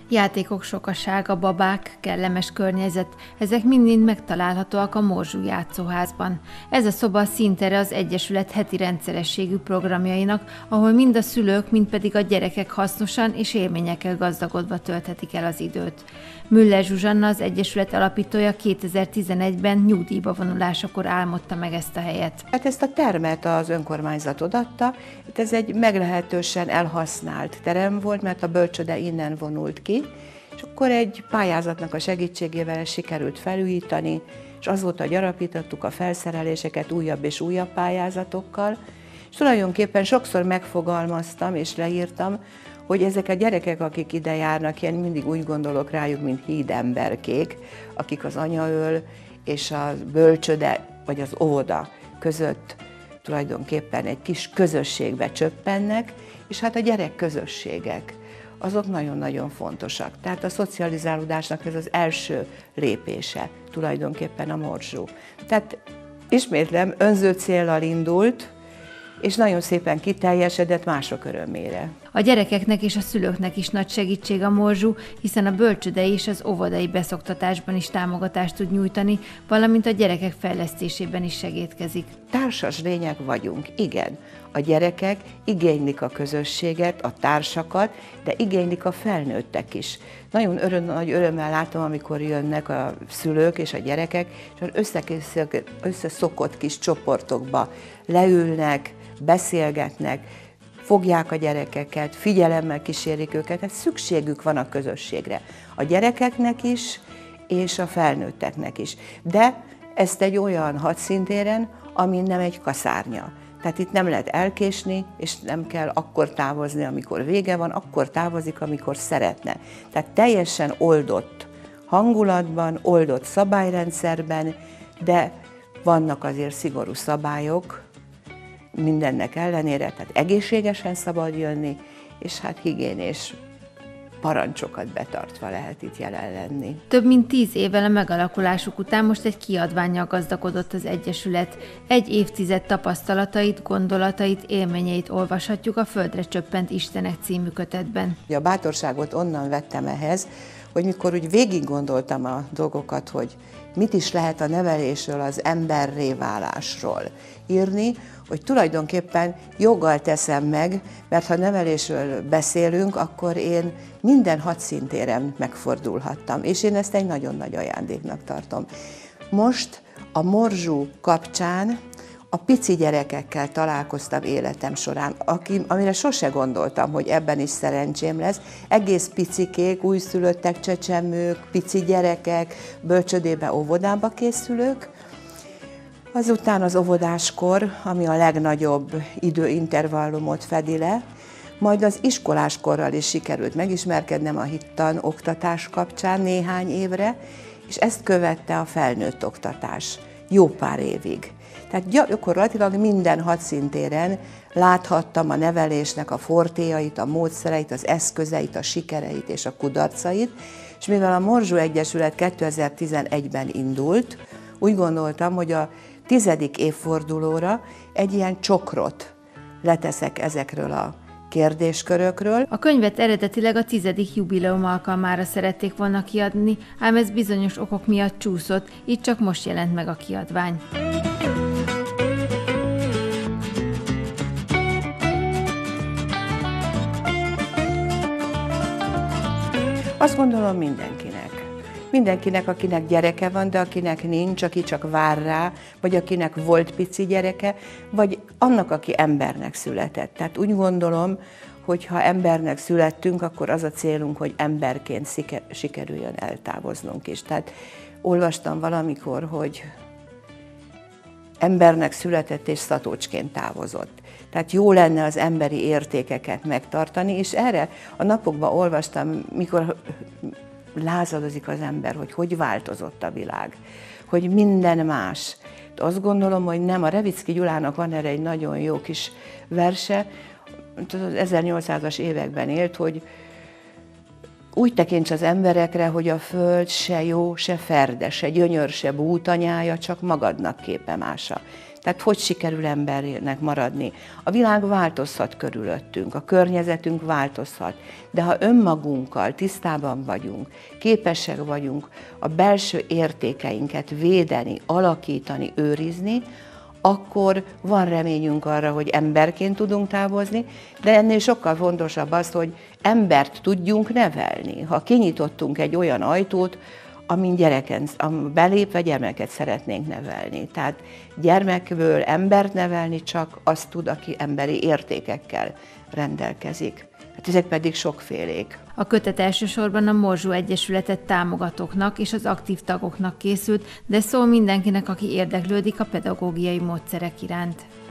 Játékok sokasága, babák, kellemes környezet, ezek mind megtalálhatóak a Morzsú játszóházban. Ez a szoba színtere az Egyesület heti rendszerességű programjainak, ahol mind a szülők, mind pedig a gyerekek hasznosan és élményekkel gazdagodva tölthetik el az időt. Müller Zsuzsanna, az Egyesület alapítója 2011-ben nyugdíjba vonulásakor álmodta meg ezt a helyet. Hát ezt a termet az önkormányzat odaadta, ez egy meglehetősen elhasznált terem volt, mert a bölcsőde innen vonult ki, és akkor egy pályázatnak a segítségével sikerült felújítani, és azóta gyarapítottuk a felszereléseket újabb és újabb pályázatokkal, és tulajdonképpen sokszor megfogalmaztam és leírtam, hogy ezek a gyerekek, akik ide járnak, én mindig úgy gondolok rájuk, mint hídemberkék, akik az anyaöl és a bölcsőde vagy az óvoda között tulajdonképpen egy kis közösségbe csöppennek, és hát a gyerekközösségek, azok nagyon-nagyon fontosak. Tehát a szocializálódásnak ez az első lépése tulajdonképpen a Morzsú. Tehát ismétlem, önző céllal indult, és nagyon szépen kiteljesedett mások örömére. A gyerekeknek és a szülőknek is nagy segítség a Morzsú, hiszen a bölcsődei és az óvodai beszoktatásban is támogatást tud nyújtani, valamint a gyerekek fejlesztésében is segítkezik. Társas lények vagyunk, igen. A gyerekek igénylik a közösséget, a társakat, de igénylik a felnőttek is. Nagyon nagy örömmel látom, amikor jönnek a szülők és a gyerekek, és összeszokott kis csoportokba leülnek, beszélgetnek, fogják a gyerekeket, figyelemmel kísérik őket, tehát szükségük van a közösségre. A gyerekeknek is, és a felnőtteknek is. De ezt egy olyan hadszintéren, ami nem egy kaszárnya. Tehát itt nem lehet elkésni, és nem kell akkor távozni, amikor vége van, akkor távozik, amikor szeretne. Tehát teljesen oldott hangulatban, oldott szabályrendszerben, de vannak azért szigorú szabályok, mindennek ellenére, tehát egészségesen szabad jönni, és hát higiénés parancsokat betartva lehet itt jelen lenni. Több mint 10 évvel a megalakulásuk után most egy kiadvánnyal gazdagodott az Egyesület. Egy évtized tapasztalatait, gondolatait, élményeit olvashatjuk a Földre csöppent Istenek című kötetben. A bátorságot onnan vettem ehhez, hogy mikor úgy végig gondoltam a dolgokat, hogy mit is lehet a nevelésről, az emberré válásról írni, hogy tulajdonképpen joggal teszem meg, mert ha nevelésről beszélünk, akkor én minden hadszintéren megfordulhattam, és én ezt egy nagyon nagy ajándéknak tartom. Most a Morzsú kapcsán a pici gyerekekkel találkoztam életem során, amire sose gondoltam, hogy ebben is szerencsém lesz. Egész picikék, újszülöttek, csecsemők, pici gyerekek, bölcsödébe, óvodába készülők. Azután az óvodáskor, ami a legnagyobb időintervallumot fedi le, majd az iskoláskorral is sikerült megismerkednem a hittan oktatás kapcsán néhány évre, és ezt követte a felnőtt oktatás jó pár évig. Tehát gyakorlatilag minden hadszintéren láthattam a nevelésnek a fortéjait, a módszereit, az eszközeit, a sikereit és a kudarcait, és mivel a Morzsú Egyesület 2011-ben indult, úgy gondoltam, hogy a 10. évfordulóra egy ilyen csokrot leteszek ezekről a kérdéskörökről. A könyvet eredetileg a 10. jubileum alkalmára szerették volna kiadni, ám ez bizonyos okok miatt csúszott, így csak most jelent meg a kiadvány. Azt gondolom mindenkinek. Mindenkinek, akinek gyereke van, de akinek nincs, aki csak vár rá, vagy akinek volt pici gyereke, vagy annak, aki embernek született. Tehát úgy gondolom, hogy ha embernek születtünk, akkor az a célunk, hogy emberként sikerüljön eltávoznunk is. Tehát olvastam valamikor, hogy embernek született és szatócsként távozott. Tehát jó lenne az emberi értékeket megtartani, és erre a napokban olvastam, mikor lázadozik az ember, hogy változott a világ, hogy minden más. Azt gondolom, hogy nem. A Revicki Gyulának van erre egy nagyon jó kis verse, az 1800-as években élt, hogy úgy tekints az emberekre, hogy a föld se jó, se ferde, se gyönyör, se bútanyája, csak magadnak képemása. Tehát hogy sikerül embernek maradni? A világ változhat körülöttünk, a környezetünk változhat, de ha önmagunkkal tisztában vagyunk, képesek vagyunk a belső értékeinket védeni, alakítani, őrizni, akkor van reményünk arra, hogy emberként tudunk távozni, de ennél sokkal fontosabb az, hogy embert tudjunk nevelni. Ha kinyitottunk egy olyan ajtót, amin belépve gyermeket szeretnénk nevelni. Tehát gyermekből embert nevelni csak azt tud, aki emberi értékekkel rendelkezik. Hát ezek pedig sokfélék. A kötet elsősorban a Morzsú Egyesületet támogatóknak és az aktív tagoknak készült, de szól mindenkinek, aki érdeklődik a pedagógiai módszerek iránt.